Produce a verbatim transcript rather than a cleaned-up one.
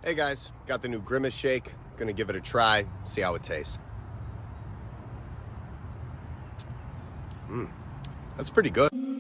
Hey guys, got the new Grimace shake. Gonna give it a try, see how it tastes. Mmm, that's pretty good.